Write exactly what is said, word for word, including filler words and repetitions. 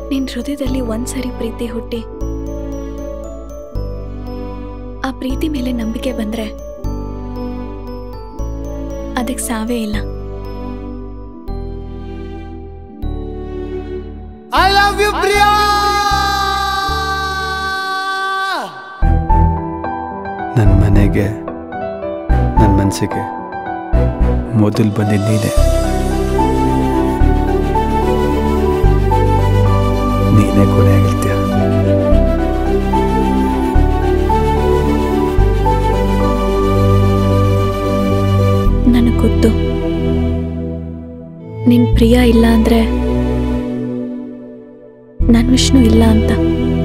ನಿನ್ ಹೃದಯದಲ್ಲಿ ಒಂದ್ಸರಿ ಪ್ರೀತಿ ಹುಟ್ಟಿ ಆ ಪ್ರೀತಿ ಮೇಲೆ ನಂಬಿಕೆ ಬಂದ್ರೆ ಅದಕ್ಕೆ ಸಾವೇ ಇಲ್ಲ. I love you Priya. ನನ್ನ ಮನೆಗೆ ನನ್ನ ಮನಸ್ಸಿಗೆ ಮೊದಲು ಬಂದಿದ್ದು ನೀನೆ. ನೀನೇ ಕೊನೆ ಆಗಿರ್ತೀಯ. ನನಗೆ ಗೊತ್ತು ನಿನ್ ಪ್ರಿಯ ಇಲ್ಲ ಅಂದ್ರೆ ನನ್ನ ವಿಷ್ಣು ಇಲ್ಲ ಅಂತ.